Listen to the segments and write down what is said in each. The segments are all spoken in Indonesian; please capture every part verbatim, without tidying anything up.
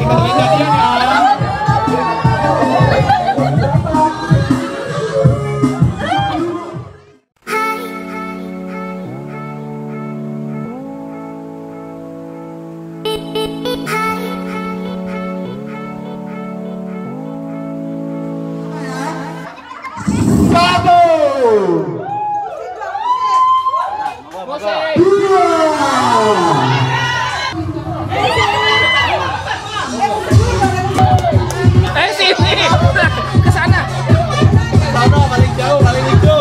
Kalian jadian ya. Eh sini, ke sana. Sana paling jauh, paling hijau.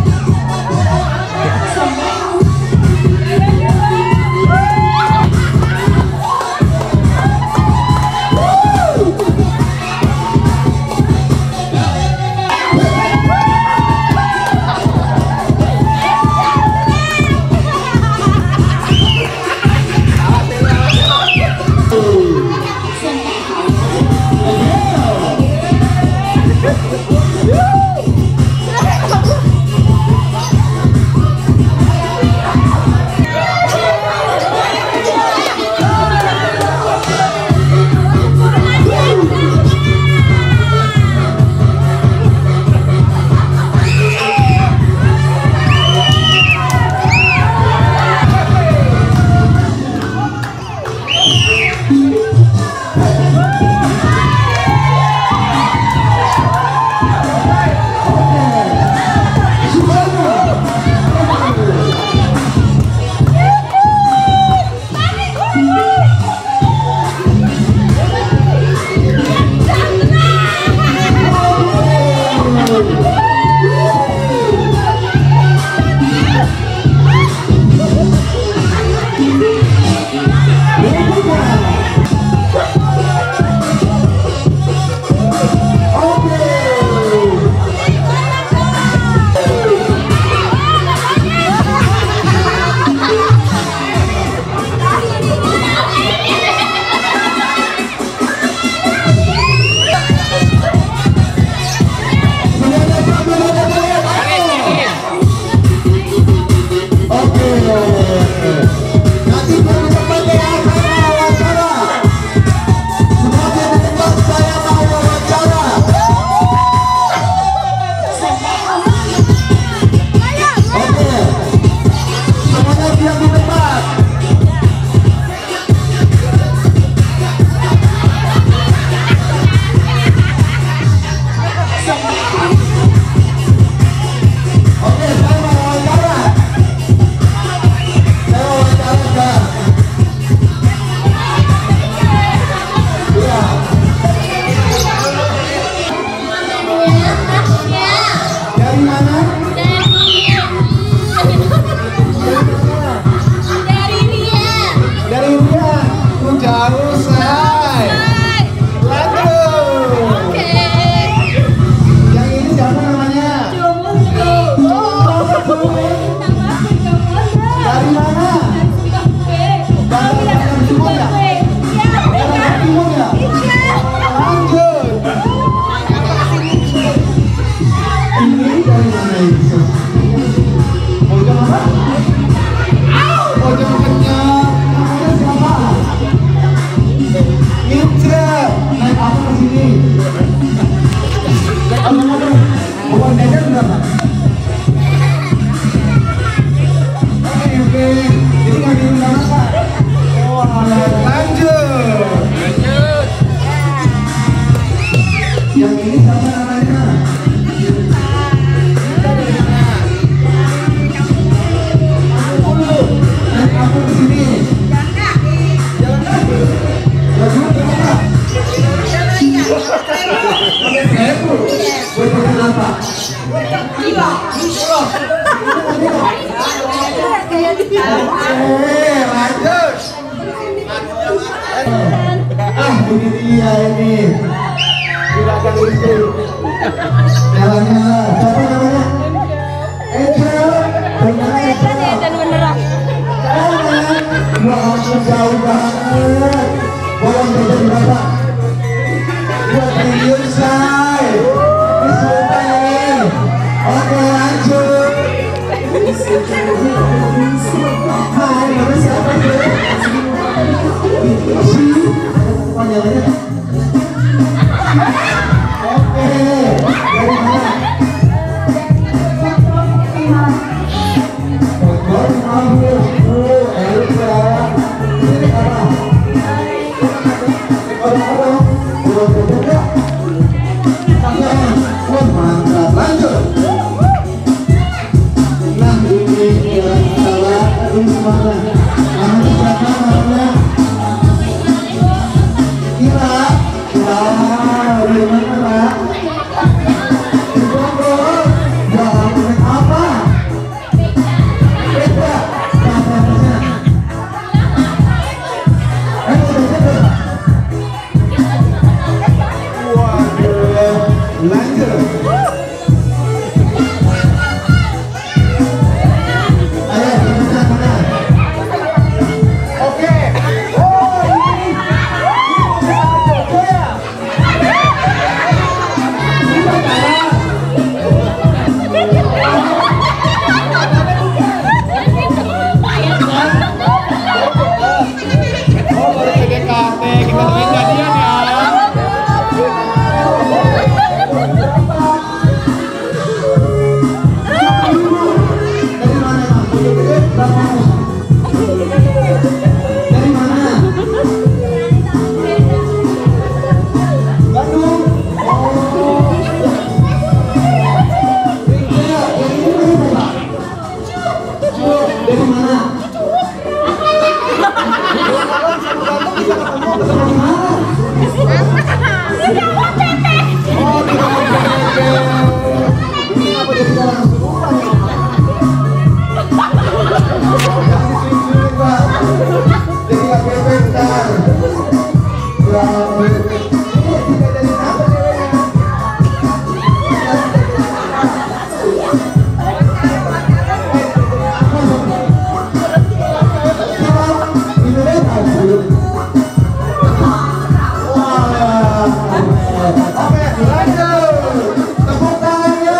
Ah, ini dia ini. Gerakan itu. Jalannya, siapa namanya? Angel. Benar. Dan beneran. Jangan. Gua ampun jauh banget. Bolong beda berapa? Buat video say. Ini sumpah ini. Oke lanjut. Hai, nama siapa? Si jalannya? Oke, dari mana? Bogor, Mahmud, Bu, Elisa, ini apa? Orang-orang, belum berbeda. Tangan, wah mantap, lanjut. Nah ini kira salah, ini mana? Mana siapa namanya? Kira, wah, dari mana? Di Bogor, jangan naik apa? Beda, apa namanya? Eh, udah waduh, lanjut. Ayo, mana, mana? Oke. Oh, ini. Ini ya. Oh, baru P D K T, kita main jadian ya. Dari mana, Bang? Dari mana? Bandung. Oh. Iya, ini mana, Pak? Dari mana? Dari mana? Oh, di Kenapa dia tidak langsung lupa nih? Jangan disering-sering, Pak. Jadi nggak bebek ntar. Ya, bebek. Ini tidak jadi apa ceweknya? Ini deh tahu. Wah, oke, lanjut. Tepuk tangannya.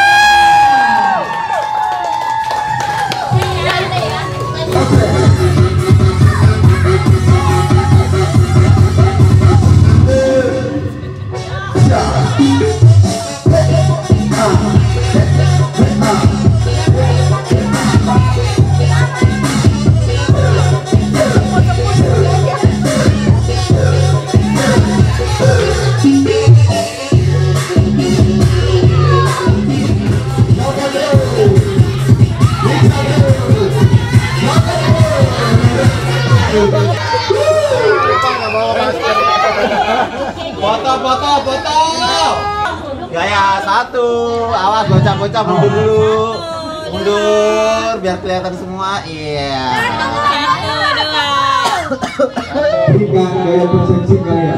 Foto, foto, foto. Gaya satu. Awas bocah-bocah mundur dulu. Mundur biar kelihatan semua. Iya. Ini kan gaya persepsi gaya.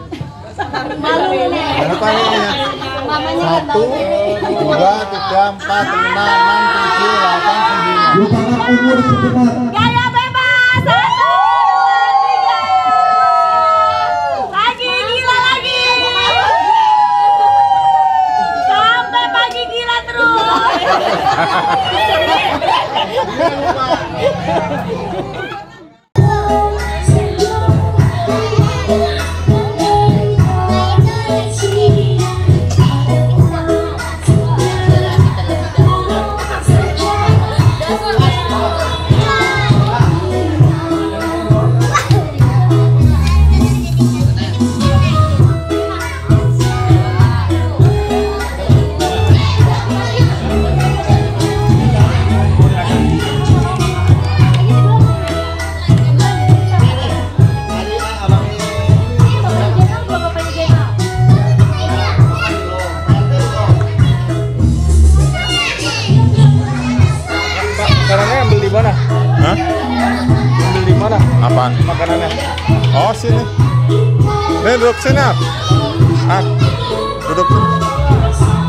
Berapa ini? Satu, dua, tiga, empat, lima, enam, tujuh, delapan, sembilan. Lupakan umur sebentar. Gaya bebas satu tiga lagi gila lagi sampai pagi gila terus. Makanannya ambil di mana? Hah? Ambil di mana? Apaan? Makanannya. Oh sini. Nih duduk sini. Ah, duduk.